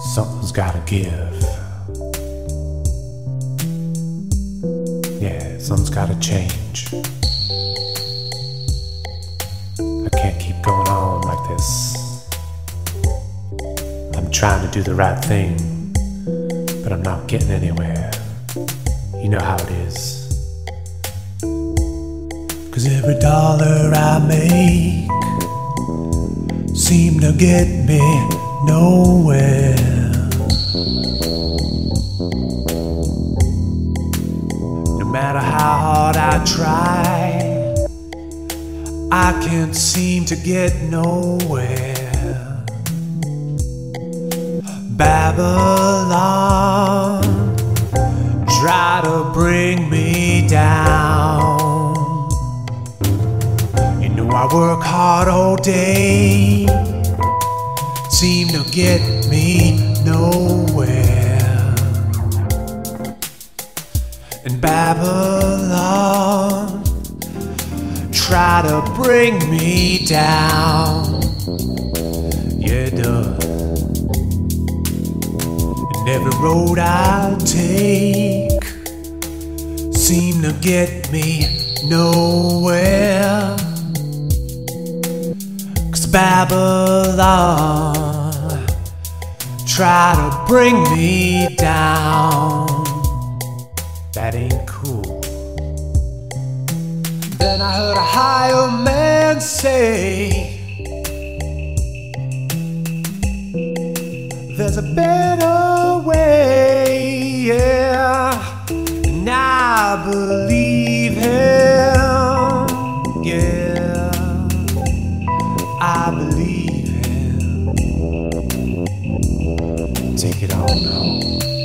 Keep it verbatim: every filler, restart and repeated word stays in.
Something's gotta give. Yeah, something's gotta change. I can't keep going on like this. I'm trying to do the right thing, but I'm not getting anywhere. You know how it is. Cause every dollar I make seem to get me nowhere. No matter how hard I try, I can't seem to get nowhere. Babylon, try to bring me down. You know I work hard all day, seem to get me nowhere. And Babylon, try to bring me down. Yeah, it does. And every road I take seem to get me nowhere. Cause Babylon, try to bring me down. That ain't cool. Then I heard a higher man say, there's a better way, yeah. And I believe him, yeah. I believe him. Take it on home.